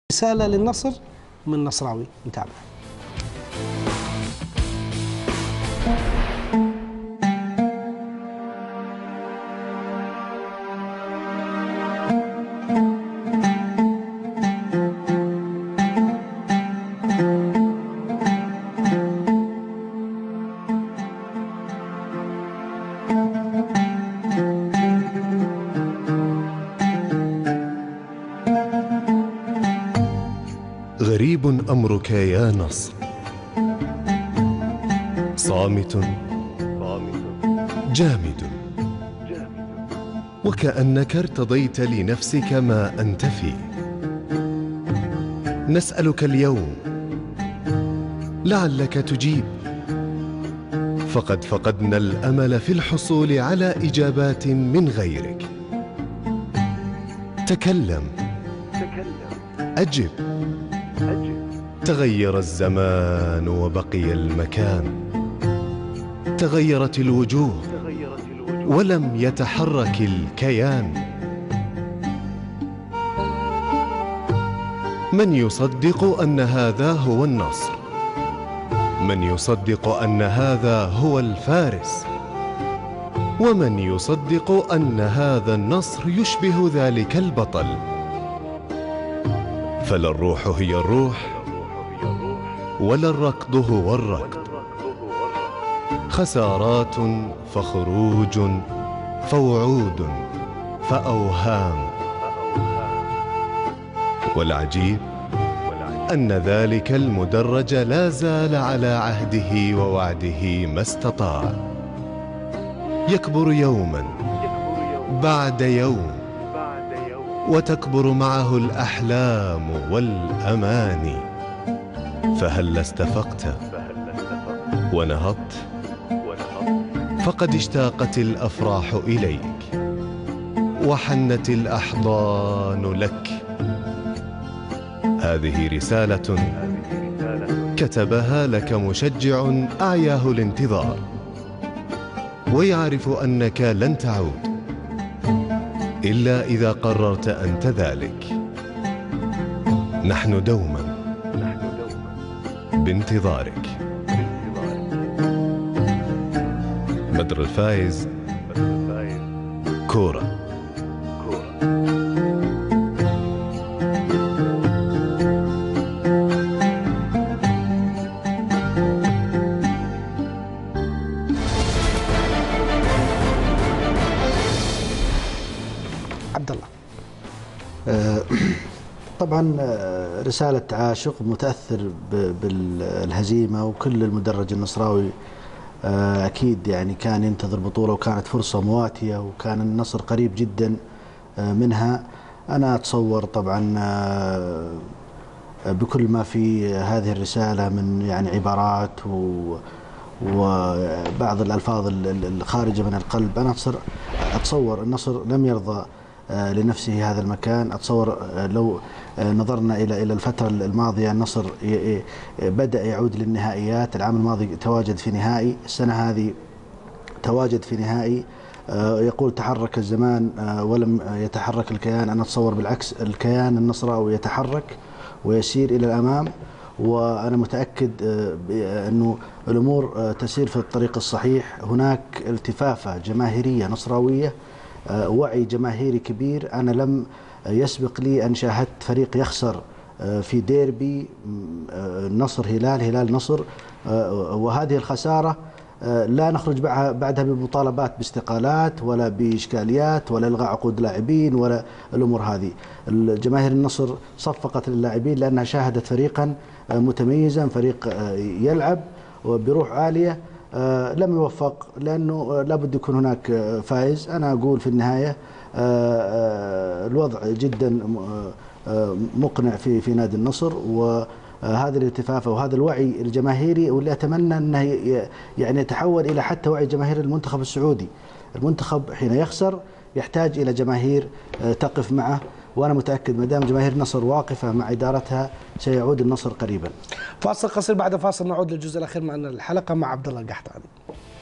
رسالة للنصر من نصراوي. نتابع. غريب أمرك يا نصر، صامت جامد، وكأنك ارتضيت لنفسك ما أنت فيه. نسألك اليوم لعلك تجيب، فقد فقدنا الأمل في الحصول على إجابات من غيرك. تكلم، أجب. تغير الزمان وبقي المكان، تغيرت الوجوه ولم يتحرك الكيان. من يصدق أن هذا هو النصر؟ من يصدق أن هذا هو الفارس؟ ومن يصدق أن هذا النصر يشبه ذلك البطل؟ فلا الروح هي الروح ولا الركض هو الركض. خسارات فخروج فوعود فأوهام. والعجيب أن ذلك المدرج لا زال على عهده ووعده ما استطاع، يكبر يوما بعد يوم، وتكبر معه الأحلام والأماني. فهل استفقت ونهضت؟ فقد اشتاقت الأفراح إليك وحنت الأحضان لك. هذه رسالة كتبها لك مشجع أعياه الانتظار، ويعرف أنك لن تعود إلا إذا قررت أنت ذلك. نحن دوما بانتظارك. بدر الفايز، كورة. عبد الله. طبعا رسالة عاشق متأثر بالهزيمة، وكل المدرج النصراوي أكيد يعني كان ينتظر بطولة، وكانت فرصة مواتية، وكان النصر قريب جدا منها. أنا أتصور طبعا بكل ما في هذه الرسالة من يعني عبارات وبعض الألفاظ الخارجة من القلب. أنا أتصور النصر لم يرضى لنفسه هذا المكان. أتصور لو نظرنا إلى الفترة الماضية، النصر بدأ يعود للنهائيات. العام الماضي تواجد في نهائي، السنة هذه تواجد في نهائي. يقول تحرك الزمان ولم يتحرك الكيان. أنا أتصور بالعكس، الكيان النصراوي يتحرك ويسير إلى الأمام، وأنا متأكد أنه الأمور تسير في الطريق الصحيح. هناك التفافة جماهيرية نصراوية، وعي جماهيري كبير. أنا لم يسبق لي أن شاهدت فريق يخسر في ديربي نصر هلال نصر، وهذه الخسارة لا نخرج بعدها بمطالبات باستقالات ولا بإشكاليات ولا إلغاء عقود لاعبين ولا الأمور هذه. الجماهير النصر صفقت للاعبين لأنها شاهدت فريقا متميزا، فريق يلعب وبروح عالية. لم يوفق لأنه لابد يكون هناك فائز. أنا أقول في النهاية الوضع جدا مقنع في نادي النصر، وهذا الالتفافة وهذا الوعي الجماهيري، واللي أتمنى أنه يعني يتحول إلى حتى وعي جماهير المنتخب السعودي. المنتخب حين يخسر يحتاج إلى جماهير تقف معه، وأنا متأكد ما دام جماهير النصر واقفة مع إدارتها سيعود النصر قريبا. فاصل قصير، بعد فاصل نعود للجزء الأخير من الحلقة مع عبد الله القحطاني.